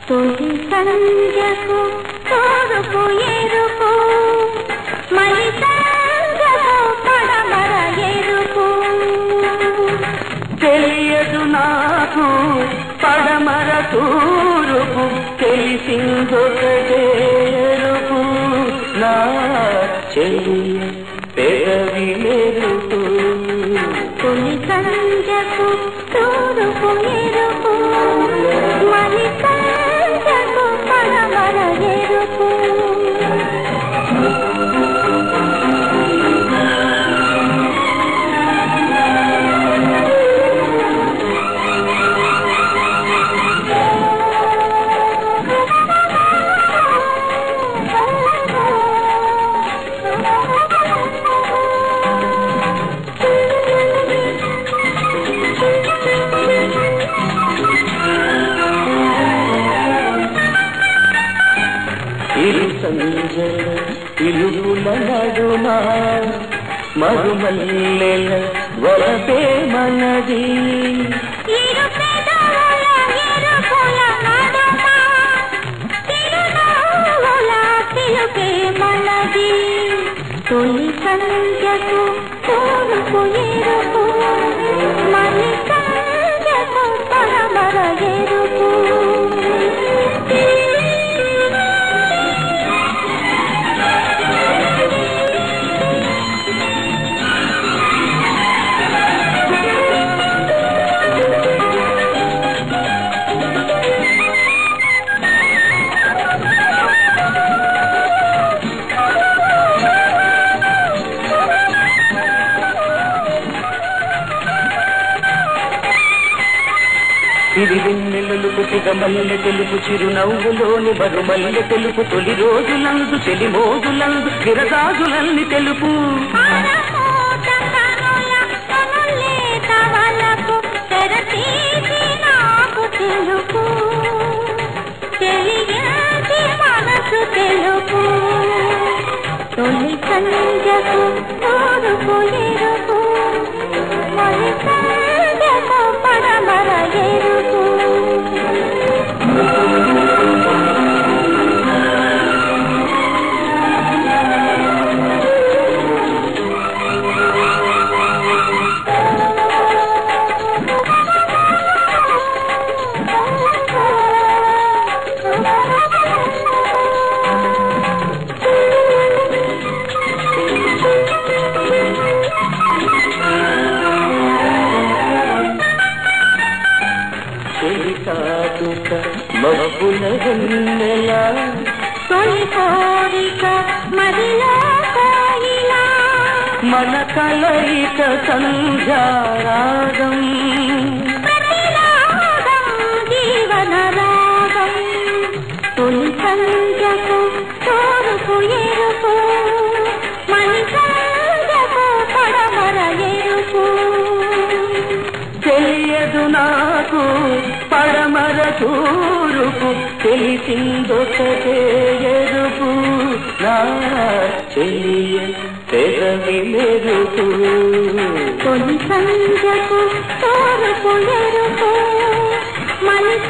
తొలి సంధ్యకు తోరుపు ఎరుపు మలి సంధ్యకు పడమర ఎరుపు తెలియదు నాకు పడమర తూరుపు తెలిసిందొకటే ఎరుపు నా చెయ్యి పెదవి మెరుపు తొలి సంధ్యకు తోరుపు ఎరుపు మలి సంధ్యకు పడమర ఎరుపు ఇలుగుల నడుమ మరుమల్లెల వరపే మనది తొలి సంధ్యకు తోరుపు ఎరుపు మలి సంధ్యకు పడమర ఎరుపు ఇది వెన్నెలలుపు సిగమల్లె తెలుపు చిరునవ్వులోని మరుమల్లె తెలుపు తొలి రోజులందు చెలి మోజులందు గిరగాజులన్ని తెలుపు తొలి సంధ్యకు తోరుపు ఎరుపు మలి సంధ్యకు పడమర ఎరుపు మబ్బుల వెన్నెల తొలి కోరిక మదిలో కోయిలా మన కలయిక సంధ్యారాగం జీవన రాగం తొలి సంధ్యకు తోరుపు ఎరుపు మలి సంధ్యకు పడమర ఎరుపు తెలియదు నాకు పడమర తూరుపు తెలిసిందొకటే ఎరుపు నా చెయ్య పెదవి మెరుపు తొలి సంధ్యకు తోరుపు ఎరుపు మలి